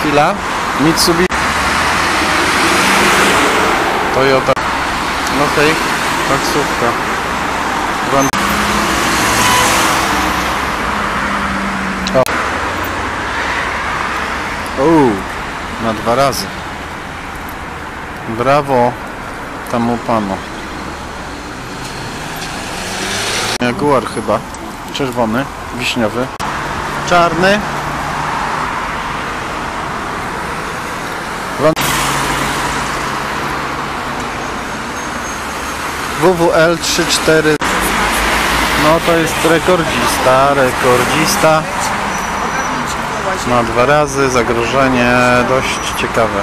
chwila. Mitsubishi, Toyota, okej, taksówka. Na 2 razy. Brawo temu panu. Jaguar chyba. Czerwony, wiśniowy, czarny. WWL 3.4. No to jest rekordzista. Na 2 razy, zagrożenie dość ciekawe.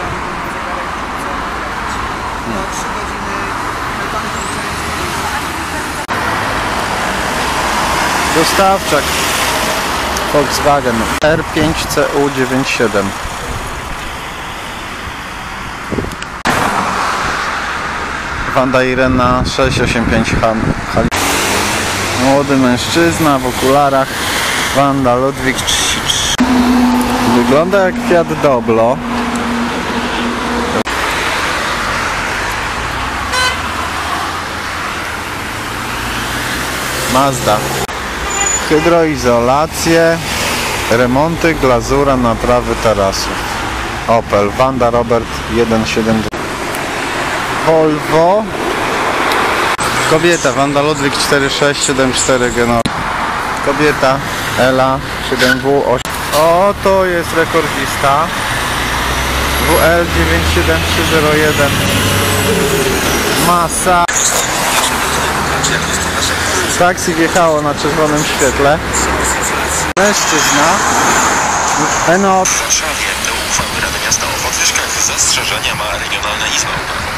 Dostawczak Volkswagen R5CU97. Wanda Irena 685 Młody mężczyzna w okularach. Wanda Ludwik 33. Wygląda jak Fiat Doblo. Mazda. Hydroizolacje, remonty, glazura, naprawy tarasów. Opel, Wanda Robert 172. Volvo. Kobieta, Wanda Ludwik 4674 Genoa. Kobieta, Ela 7W8. O, to jest rekordzista. WL 97301. Masa. Taksi wjechało na czerwonym świetle. Mężczyzna. Eno. Warszawie do uchwały Rady Miasta o podwyżkach zastrzeżenia ma Regionalna Izba.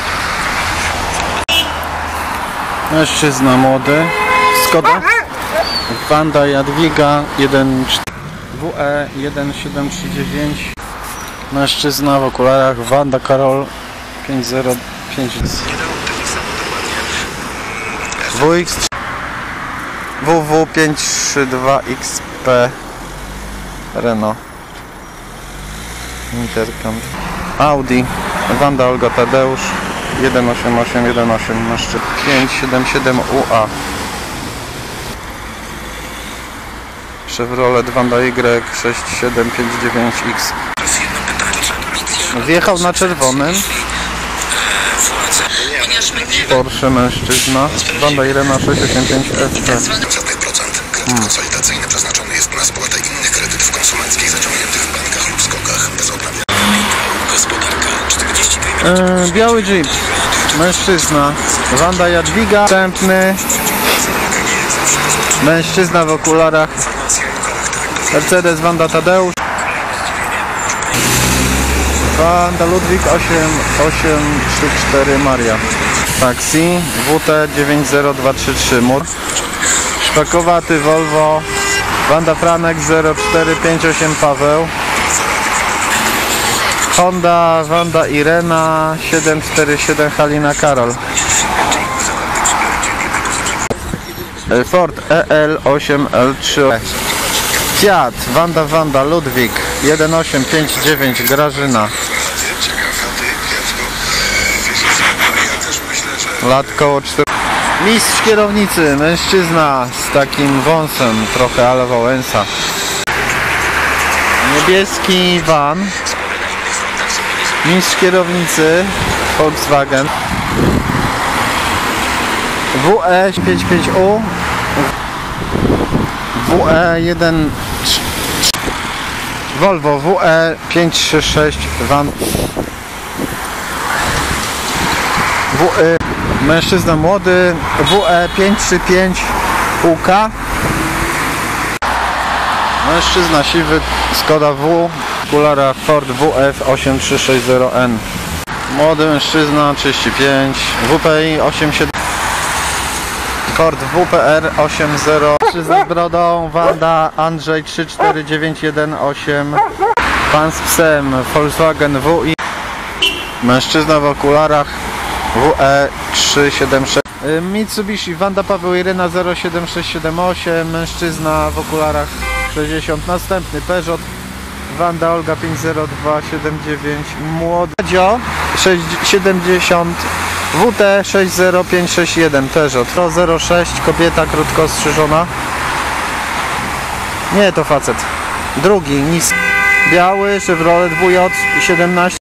Mężczyzna młody. Skoda. Wanda Jadwiga 1.4. WE 1739. Mężczyzna w okularach. Wanda Karol 505. WX WW532XP Renault Intercam. Audi Wanda Olga Tadeusz 18818 mężczyzn 577UA. Chevrolet Wanda Y6759X. Wjechał na czerwonym. Porsche mężczyzna. Wanda Irena 685 ST. Kredyt konsolidacyjny przeznaczony jest na spłatę innych kredytów konsumenckich zaciągniętych w bankach lub skokach bez odnawiania. Gospodarka 42. Biały Jeep. Mężczyzna. Wanda Jadwiga. Następny. Mężczyzna w okularach. Mercedes Wanda Tadeusz. Wanda Ludwik 8834 Maria. Taksi WT 90233 Mur. Szpakowaty Volvo Wanda Franek 0458 Paweł. Honda Wanda Irena 747 Halina Karol. Ford EL8L3. Fiat Wanda Ludwik 1859 Grażyna. Lat koło 4. Mistrz kierownicy, mężczyzna z takim wąsem, trochę ale Wałęsa. Niebieski van. Mistrz kierownicy Volkswagen. WE55U. WE1 Volvo WE536 van. Mężczyzna młody WE535 UK. Mężczyzna siwy Skoda W. Okulara Ford WF8360N. Młody mężczyzna 35 WPI 87. Ford WPR 80. Za brodą Wanda Andrzej 34918. Pan z psem Volkswagen WI. Mężczyzna w okularach WE376. Mitsubishi Wanda Paweł Irena 07678. Mężczyzna w okularach 60. Następny Peugeot Wanda Olga 50279, Młodzio 70, WT 60561 też od 06, kobieta krótko ostrzyżona. Nie, to facet. Drugi, niski, biały, Chevrolet WJ 17.